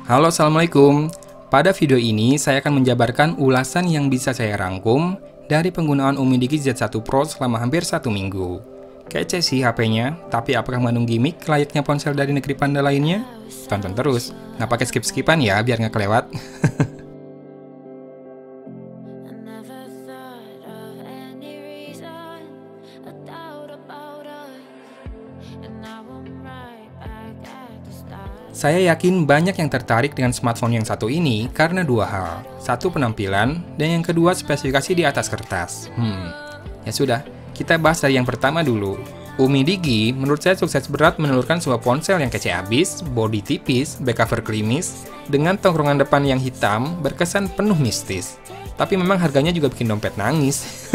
Halo, Assalamualaikum. Pada video ini, saya akan menjabarkan ulasan yang bisa saya rangkum dari penggunaan Umi Digi Z1 Pro selama hampir 1 minggu. Kece sih HP-nya, tapi apakah mengandung gimmick layaknya ponsel dari negeri panda lainnya? Tonton terus, nggak pakai skip-skipan ya, biar nggak kelewat. Saya yakin banyak yang tertarik dengan smartphone yang satu ini karena dua hal. Satu, penampilan, dan yang kedua, spesifikasi di atas kertas. Ya sudah, kita bahas dari yang pertama dulu. Umi Digi menurut saya sukses berat menelurkan sebuah ponsel yang kece abis, bodi tipis, back cover klimis, dengan tongkrongan depan yang hitam berkesan penuh mistis. Tapi memang harganya juga bikin dompet nangis.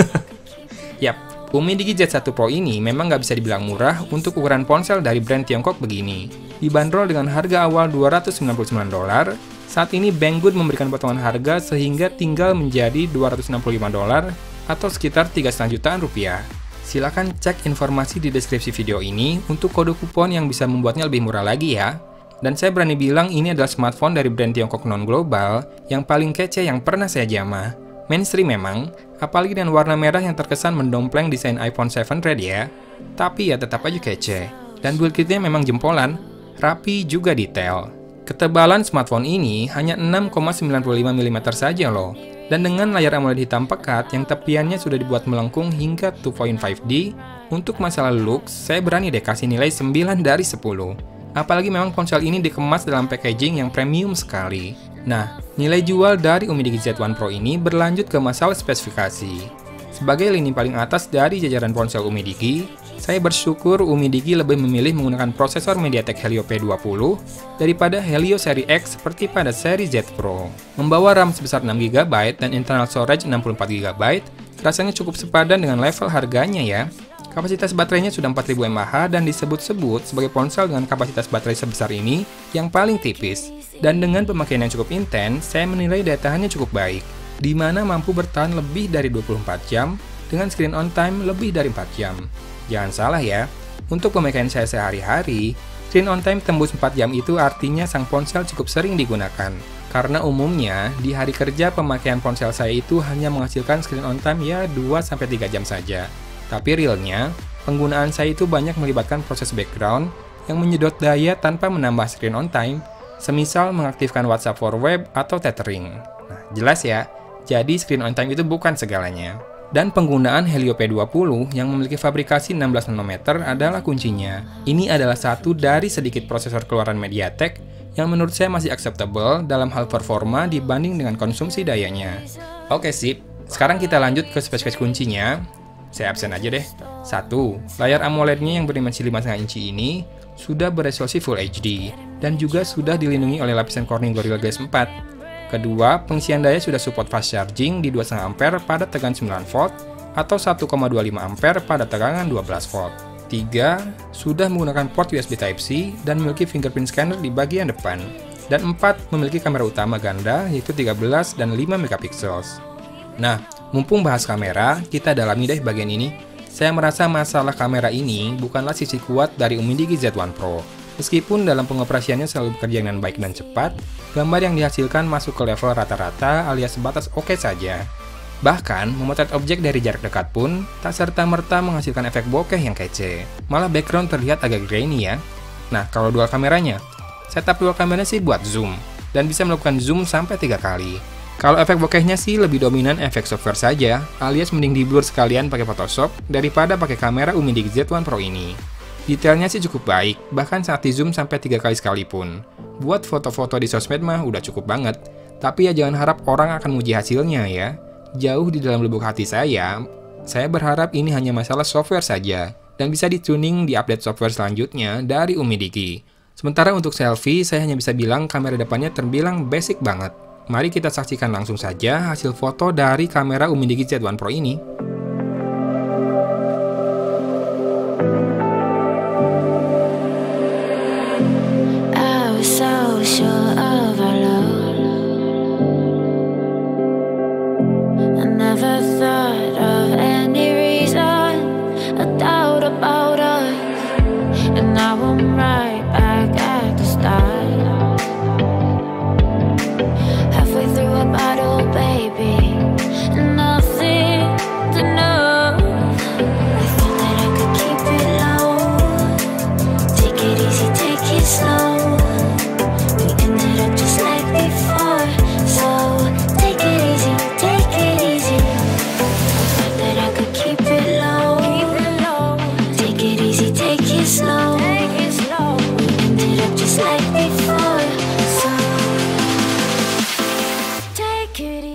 Yap, Umi Digi Z1 Pro ini memang nggak bisa dibilang murah untuk ukuran ponsel dari brand Tiongkok begini. Dibanderol dengan harga awal $299, saat ini Banggood memberikan potongan harga sehingga tinggal menjadi $265 atau sekitar 3,5 jutaan rupiah. Silakan cek informasi di deskripsi video ini untuk kode kupon yang bisa membuatnya lebih murah lagi ya. Dan saya berani bilang ini adalah smartphone dari brand Tiongkok non-global yang paling kece yang pernah saya jamah. Mainstream memang, apalagi dengan warna merah yang terkesan mendompleng desain iPhone 7 Red ya. Tapi ya tetap aja kece. Dan build kitnya memang jempolan, rapi juga detail. Ketebalan smartphone ini hanya 6,95 mm saja loh. Dan dengan layar AMOLED hitam pekat yang tepiannya sudah dibuat melengkung hingga 2.5D, untuk masalah looks, saya berani deh kasih nilai 9 dari 10. Apalagi memang ponsel ini dikemas dalam packaging yang premium sekali. Nah, nilai jual dari Umi Digi Z1 Pro ini berlanjut ke masalah spesifikasi. Sebagai lini paling atas dari jajaran ponsel Umi Digi, saya bersyukur Umi Digi lebih memilih menggunakan prosesor MediaTek Helio P20 daripada Helio seri X seperti pada seri Z Pro. Membawa RAM sebesar 6GB dan internal storage 64GB, rasanya cukup sepadan dengan level harganya ya. Kapasitas baterainya sudah 4000 mAh dan disebut-sebut sebagai ponsel dengan kapasitas baterai sebesar ini yang paling tipis. Dan dengan pemakaian yang cukup intens, saya menilai daya tahannya cukup baik, di mana mampu bertahan lebih dari 24 jam dengan screen on time lebih dari 4 jam. Jangan salah ya, untuk pemakaian saya sehari-hari, screen on time tembus 4 jam itu artinya sang ponsel cukup sering digunakan. Karena umumnya, di hari kerja pemakaian ponsel saya itu hanya menghasilkan screen on time ya 2-3 jam saja. Tapi realnya, penggunaan saya itu banyak melibatkan proses background yang menyedot daya tanpa menambah screen on time, semisal mengaktifkan WhatsApp for web atau tethering. Nah, jelas ya, jadi screen on time itu bukan segalanya. Dan penggunaan Helio P20 yang memiliki fabrikasi 16 nanometer adalah kuncinya. Ini adalah satu dari sedikit prosesor keluaran MediaTek yang menurut saya masih acceptable dalam hal performa dibanding dengan konsumsi dayanya. Oke sip, sekarang kita lanjut ke spesifikasi kuncinya. Saya absen aja deh. 1. Layar AMOLED-nya yang berdimensi 5,5 inci ini sudah beresolusi Full HD dan juga sudah dilindungi oleh lapisan Corning Gorilla Glass 4. Kedua, pengisian daya sudah support fast charging di 2,5 ampere pada tegangan 9 volt atau 1,25 ampere pada tegangan 12 volt. 3. Sudah menggunakan port USB Type-C dan memiliki fingerprint scanner di bagian depan. Dan 4. Memiliki kamera utama ganda yaitu 13 dan 5 megapiksel. Nah, mumpung bahas kamera, kita dalami deh bagian ini. Saya merasa masalah kamera ini bukanlah sisi kuat dari Umi Digi Z1 Pro. Meskipun dalam pengoperasiannya selalu bekerja dengan baik dan cepat, gambar yang dihasilkan masuk ke level rata-rata alias sebatas oke saja. Bahkan, memotret objek dari jarak dekat pun tak serta-merta menghasilkan efek bokeh yang kece. Malah background terlihat agak grainy ya. Nah, kalau dual kameranya, setup dual kameranya sih buat zoom, dan bisa melakukan zoom sampai 3 kali. Kalau efek bokehnya sih lebih dominan efek software saja, alias mending di blur sekalian pakai Photoshop daripada pakai kamera Umi Digi Z1 Pro ini. Detailnya sih cukup baik, bahkan saat di zoom sampai 3 kali sekalipun. Buat foto-foto di sosmed mah udah cukup banget, tapi ya jangan harap orang akan muji hasilnya ya. Jauh di dalam lubuk hati saya berharap ini hanya masalah software saja, dan bisa dituning di update software selanjutnya dari Umi Digi. Sementara untuk selfie, saya hanya bisa bilang kamera depannya terbilang basic banget. Mari kita saksikan langsung saja hasil foto dari kamera Umi Digi Z1 Pro ini.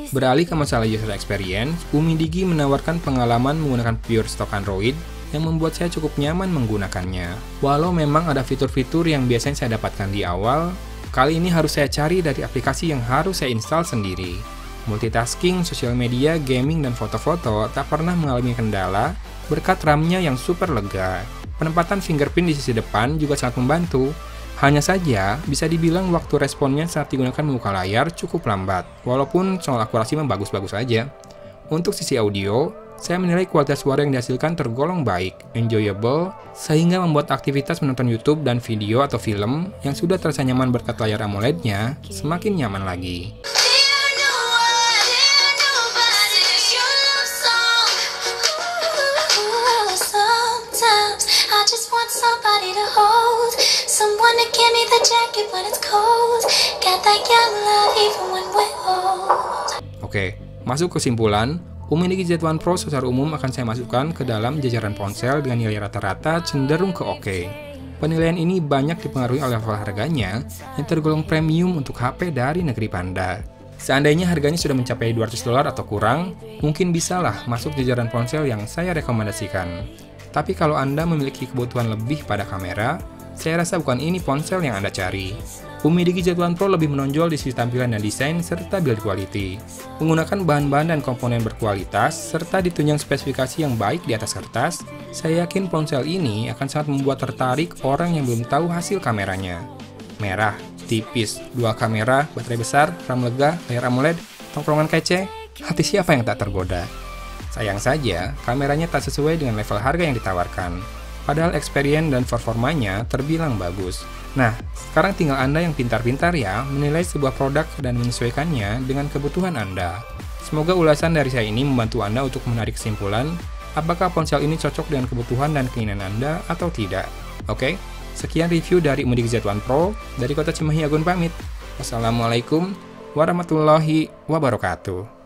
Beralih ke masalah user experience, Umi Digi menawarkan pengalaman menggunakan pure stock Android yang membuat saya cukup nyaman menggunakannya. Walau memang ada fitur-fitur yang biasanya saya dapatkan di awal, kali ini harus saya cari dari aplikasi yang harus saya install sendiri. Multitasking, sosial media, gaming, dan foto-foto tak pernah mengalami kendala berkat RAM-nya yang super lega. Penempatan fingerprint di sisi depan juga sangat membantu. Hanya saja, bisa dibilang waktu responnya saat digunakan membuka layar cukup lambat, walaupun soal akurasi memang bagus-bagus saja. Untuk sisi audio, saya menilai kualitas suara yang dihasilkan tergolong baik, enjoyable, sehingga membuat aktivitas menonton YouTube dan video atau film yang sudah terasa nyaman berkat layar AMOLED-nya semakin nyaman lagi. Oke, masuk kesimpulan, Umi Digi Z1 Pro secara umum akan saya masukkan ke dalam jajaran ponsel dengan nilai rata-rata cenderung ke oke. Penilaian ini banyak dipengaruhi oleh level harganya yang tergolong premium untuk HP dari negeri Panda. Seandainya harganya sudah mencapai $200 atau kurang, mungkin bisalah masuk jajaran ponsel yang saya rekomendasikan. Tapi kalau Anda memiliki kebutuhan lebih pada kamera, saya rasa bukan ini ponsel yang Anda cari. Umi Digi Z1 Pro lebih menonjol di sisi tampilan dan desain serta build quality. Menggunakan bahan-bahan dan komponen berkualitas, serta ditunjang spesifikasi yang baik di atas kertas, saya yakin ponsel ini akan sangat membuat tertarik orang yang belum tahu hasil kameranya. Merah, tipis, dual kamera, baterai besar, RAM lega, layar AMOLED, tongkrongan kece, hati siapa yang tak tergoda? Sayang saja, kameranya tak sesuai dengan level harga yang ditawarkan. Padahal experience dan performanya terbilang bagus. Nah, sekarang tinggal Anda yang pintar-pintar ya menilai sebuah produk dan menyesuaikannya dengan kebutuhan Anda. Semoga ulasan dari saya ini membantu Anda untuk menarik kesimpulan apakah ponsel ini cocok dengan kebutuhan dan keinginan Anda atau tidak. Oke, sekian review dari Umi Digi Z1 Pro dari Kota Cimahi Agun pamit. Wassalamualaikum warahmatullahi wabarakatuh.